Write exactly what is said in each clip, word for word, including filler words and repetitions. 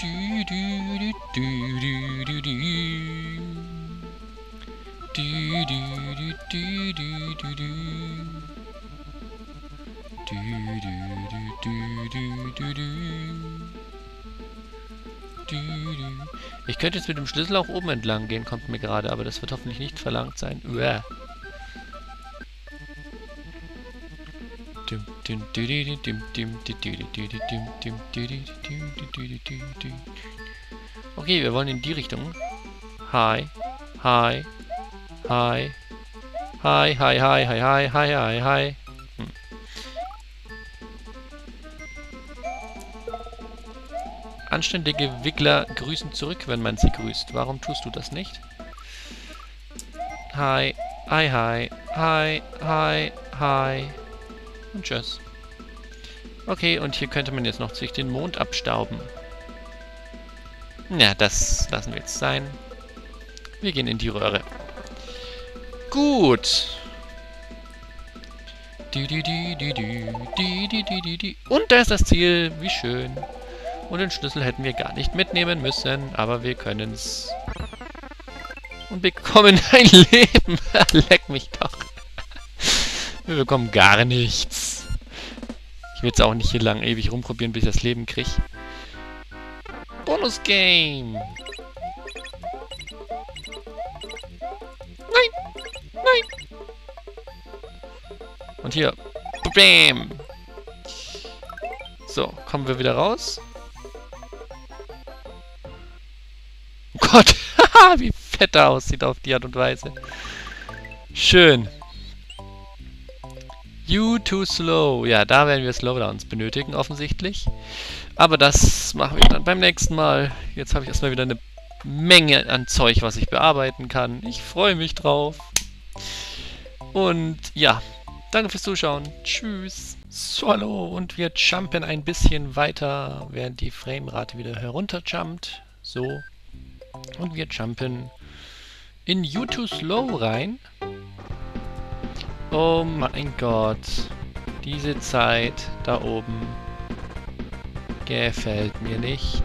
Du, du, du, du, du, du, du. Du, du, du, du, du, du, du. Du, du, du, du, du, du. Du, du. Ich könnte jetzt mit dem Schlüssel auch oben entlang gehen, kommt mir gerade, aber das wird hoffentlich nicht verlangt sein. Uah. Okay, wir wollen in die Richtung. Hi. Hi. Hi. Hi, hi, hi, hi, hi, hi, hi, hi. Hm. Anständige Wickler grüßen zurück, wenn man sie grüßt. Warum tust du das nicht? Hi. Hi, hi. Hi, hi, hi. Und tschüss. Okay, und hier könnte man jetzt noch sich den Mond abstauben. Ja, das lassen wir jetzt sein. Wir gehen in die Röhre. Gut. Und da ist das Ziel. Wie schön. Und den Schlüssel hätten wir gar nicht mitnehmen müssen, aber wir können es. Und bekommen ein Leben. Leck mich doch. Wir bekommen gar nichts. Ich will jetzt auch nicht hier lang ewig rumprobieren, bis ich das Leben kriege. Bonus-Game. Nein. Nein. Und hier. Bam. So, kommen wir wieder raus. Oh Gott. Wie fett er aussieht auf die Art und Weise. Schön. You too slow. Ja, da werden wir Slowdowns benötigen, offensichtlich. Aber das machen wir dann beim nächsten Mal. Jetzt habe ich erstmal wieder eine Menge an Zeug, was ich bearbeiten kann. Ich freue mich drauf. Und ja, danke fürs Zuschauen. Tschüss. So, hallo. Und wir jumpen ein bisschen weiter, während die Framerate wieder herunterjumpt. So. Und wir jumpen in You too slow rein. Oh mein Gott. Diese Zeit da oben gefällt mir nicht.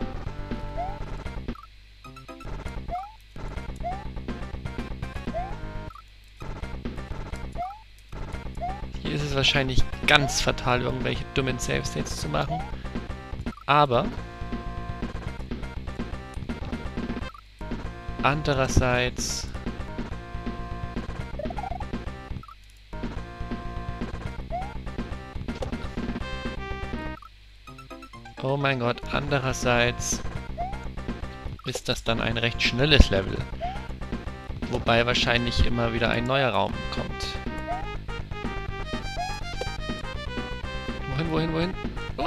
Hier ist es wahrscheinlich ganz fatal, irgendwelche dummen Save-States zu machen. Aber andererseits oh mein Gott, andererseits ist das dann ein recht schnelles Level. Wobei wahrscheinlich immer wieder ein neuer Raum kommt. Wohin, wohin, wohin?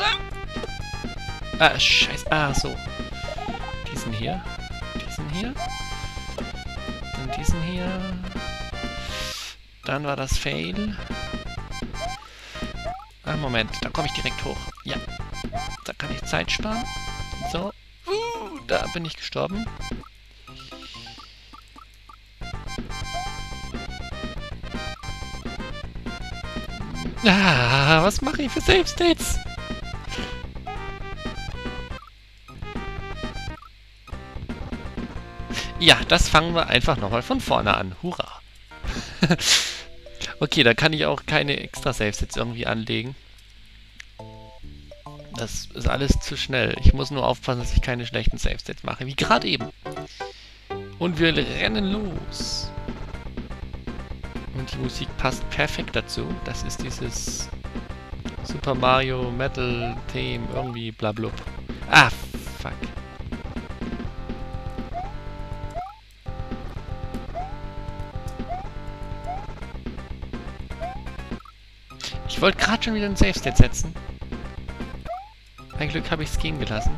Ah, scheiße. Ah, so. Diesen hier. Diesen hier. Dann diesen hier. Dann war das Fail. Ah, Moment. Da komme ich direkt hoch. Ja. Da kann ich Zeit sparen. So. Uh, da bin ich gestorben. Ah, was mache ich für Save States? Ja, das fangen wir einfach nochmal von vorne an. Hurra! Okay, da kann ich auch keine extra Save States irgendwie anlegen. Das ist alles zu schnell. Ich muss nur aufpassen, dass ich keine schlechten Save States mache, wie gerade eben. Und wir rennen los. Und die Musik passt perfekt dazu. Das ist dieses Super Mario Metal Theme, irgendwie blablub. Ah, fuck. Ich wollte gerade schon wieder einen Save State setzen. Ein Glück habe ich es gehen gelassen.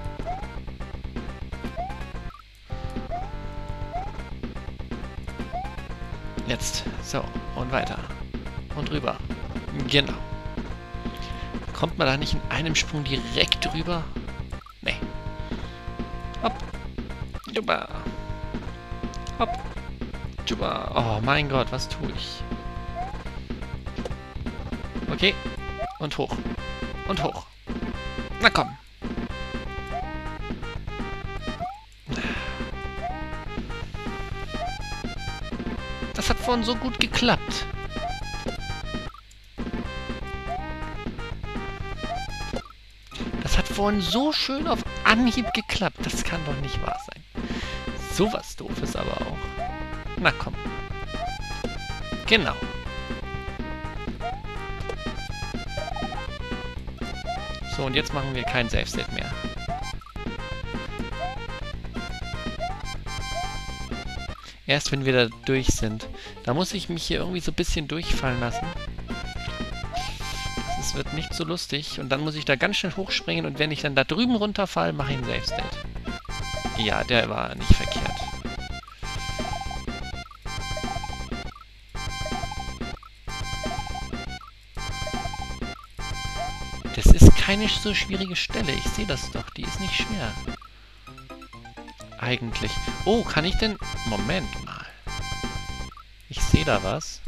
Jetzt. So. Und weiter. Und rüber. Genau. Kommt man da nicht in einem Sprung direkt rüber? Nee. Hopp. Juba. Hopp. Juba. Oh mein Gott, was tue ich? Okay. Und hoch. Und hoch. Na komm. Das hat vorhin so gut geklappt. Das hat vorhin so schön auf Anhieb geklappt. Das kann doch nicht wahr sein. Sowas Doofes aber auch. Na komm. Genau. So, und jetzt machen wir kein Save-State mehr. Erst wenn wir da durch sind. Da muss ich mich hier irgendwie so ein bisschen durchfallen lassen. Das wird nicht so lustig. Und dann muss ich da ganz schnell hochspringen. Und wenn ich dann da drüben runterfalle, mache ich einen Save-State. Ja, der war nicht verkehrt. Das ist keine so schwierige Stelle. Ich sehe das doch. Die ist nicht schwer. Eigentlich. Oh, kann ich denn... Moment mal. Ich sehe da was.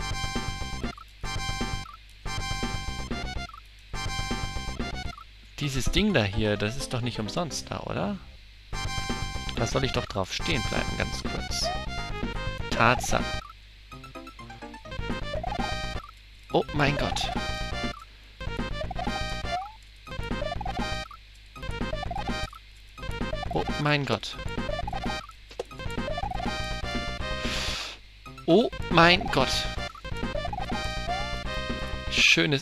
Dieses Ding da hier, das ist doch nicht umsonst da, oder? Da soll ich doch drauf stehen bleiben, ganz kurz. Tatsache. Oh mein Gott. Oh mein Gott. Oh mein Gott. Schönes...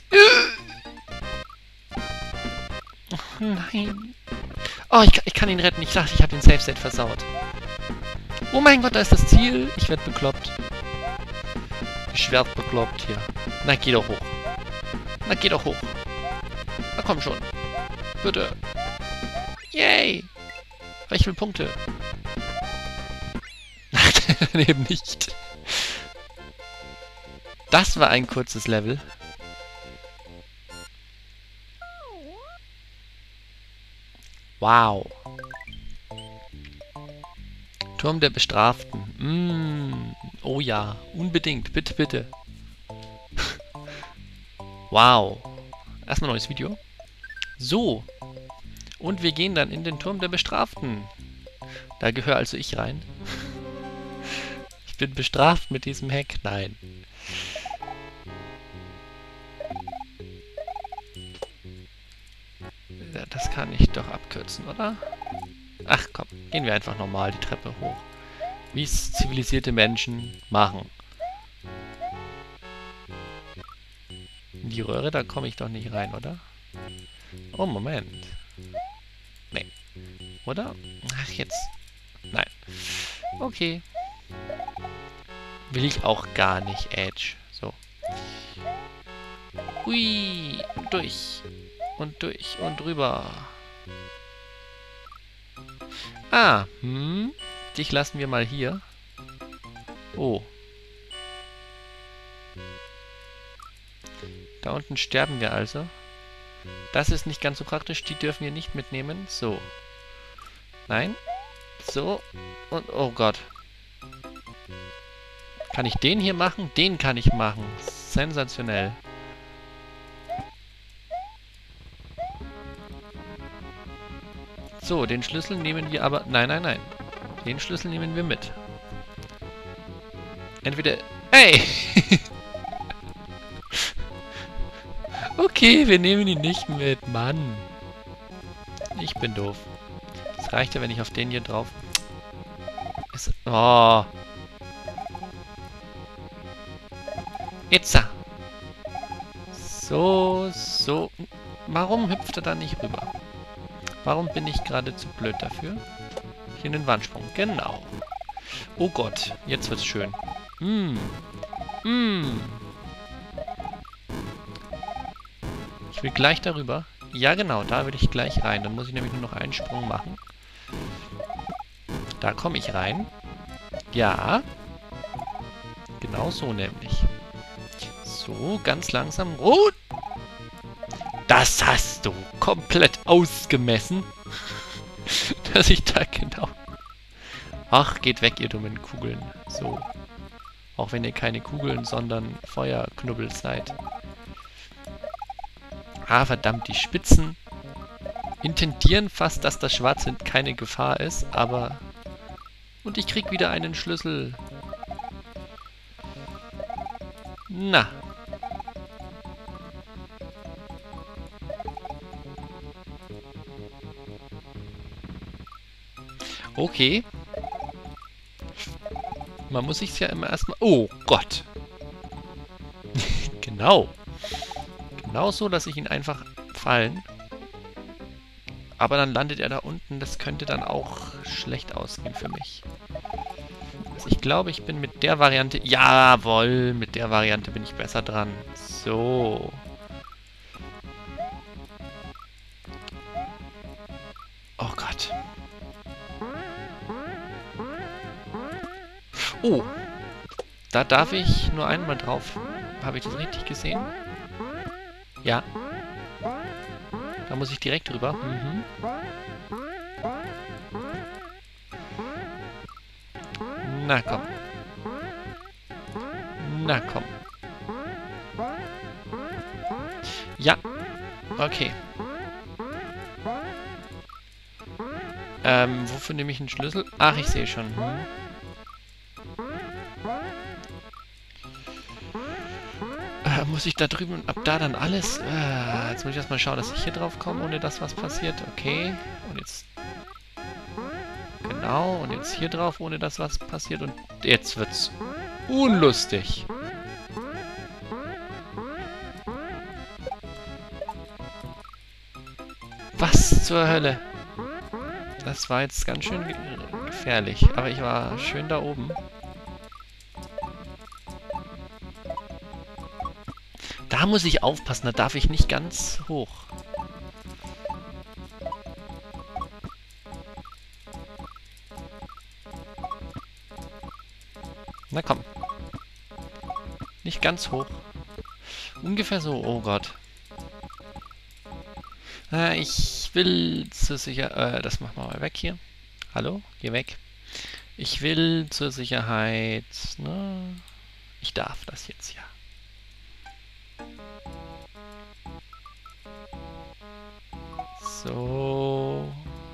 Oh nein. Oh, ich, ich kann ihn retten. Ich dachte, ich habe den Save-State versaut. Oh mein Gott, da ist das Ziel. Ich werde bekloppt. Ich werde bekloppt hier. Na, geh doch hoch. Na, geh doch hoch. Na, komm schon. Bitte. Yay. Ich will Punkte. Eben nicht. Das war ein kurzes Level. Wow. Turm der Bestraften. Mm. Oh ja, unbedingt. Bitte, bitte. Wow. Erstmal neues Video. So. Und wir gehen dann in den Turm der Bestraften. Da gehöre also ich rein. Ich bin bestraft mit diesem Hack. Nein. Ja, das kann ich doch abkürzen, oder? Ach komm, gehen wir einfach normal die Treppe hoch. Wie es zivilisierte Menschen machen. In die Röhre, da komme ich doch nicht rein, oder? Oh, Moment. Nee. Oder? Ach, jetzt. Nein. Okay. Will ich auch gar nicht, Edge. So. Hui. Durch. Und durch. Und rüber. Ah. Hm. Dich lassen wir mal hier. Oh. Da unten sterben wir also. Das ist nicht ganz so praktisch. Die dürfen wir nicht mitnehmen. So. Nein. So. Und oh Gott. Kann ich den hier machen? Den kann ich machen. Sensationell. So, den Schlüssel nehmen wir aber... Nein, nein, nein. Den Schlüssel nehmen wir mit. Entweder... Hey! Okay, wir nehmen ihn nicht mit. Mann. Ich bin doof. Das reicht ja, wenn ich auf den hier drauf... Es... Oh. Itza. So, so. Warum hüpft er da nicht rüber? Warum bin ich gerade zu blöd dafür? Hier einen Wandsprung. Genau. Oh Gott, jetzt wird's schön. Mm. Mm. Ich will gleich darüber. Ja, genau, da will ich gleich rein. Dann muss ich nämlich nur noch einen Sprung machen. Da komme ich rein. Ja. Genau so nämlich. So, ganz langsam. Oh! Das hast du komplett ausgemessen. Dass ich da genau... Ach, geht weg, ihr dummen Kugeln. So. Auch wenn ihr keine Kugeln, sondern Feuerknubbel seid. Ah, verdammt, die Spitzen intendieren fast, dass das Schwarze keine Gefahr ist, aber... Und ich krieg wieder einen Schlüssel. Na. Okay. Man muss sich's ja immer erstmal... Oh Gott. Genau. Genau so lasse ich ihn einfach fallen. Aber dann landet er da unten. Das könnte dann auch schlecht ausgehen für mich. Also ich glaube, ich bin mit der Variante... Jawohl, mit der Variante bin ich besser dran. So. Oh Gott. Oh. Da darf ich nur einmal drauf. Habe ich das richtig gesehen? Ja. Da muss ich direkt drüber. Mhm. Na komm. Na komm. Ja. Okay. Ähm, wofür nehme ich einen Schlüssel? Ach, ich sehe schon. Hm. Äh, muss ich da drüben und ab da dann alles? Äh, jetzt muss ich erstmal schauen, dass ich hier drauf komme, ohne dass was passiert. Okay. Und jetzt... Genau. Und jetzt hier drauf, ohne dass was passiert. Und jetzt wird's unlustig. Was zur Hölle? Das war jetzt ganz schön gefährlich. Aber ich war schön da oben. Da muss ich aufpassen. Da darf ich nicht ganz hoch. Na komm. Nicht ganz hoch. Ungefähr so. Oh Gott. Äh, ich will zur Sicherheit... Äh, das machen wir mal weg hier. Hallo? Geh weg. Ich will zur Sicherheit... Na, ich darf das jetzt ja. So...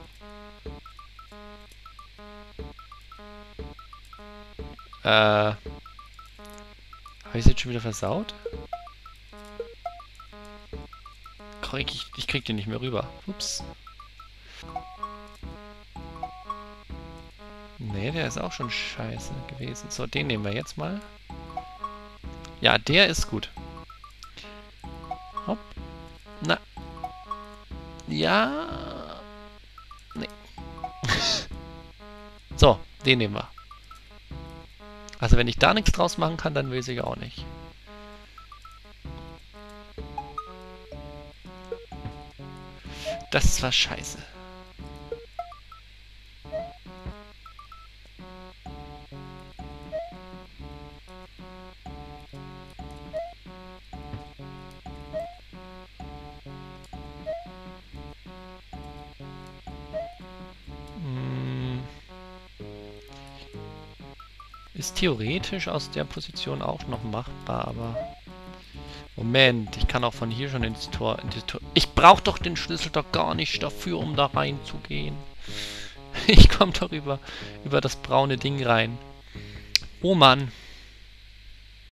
Äh... Habe ich es jetzt schon wieder versaut? Krieg ich, ich krieg den nicht mehr rüber. Ups. Nee, der ist auch schon scheiße gewesen. So, den nehmen wir jetzt mal. Ja, der ist gut. Hopp. Na. Ja. Nee. So, den nehmen wir. Also wenn ich da nichts draus machen kann, dann weiß ich auch nicht. Das war scheiße. Hm. Ist theoretisch aus der Position auch noch machbar, aber... Moment, ich kann auch von hier schon ins Tor... Ins Tor ich brauche doch den Schlüssel doch gar nicht dafür, um da reinzugehen. Ich komme doch über, über das braune Ding rein. Oh Mann.